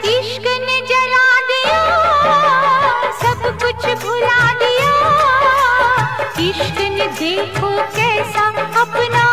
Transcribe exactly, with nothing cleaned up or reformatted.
इश्क ने जला दिया, सब कुछ भुला दिया। इश्क ने देखो कैसा अपना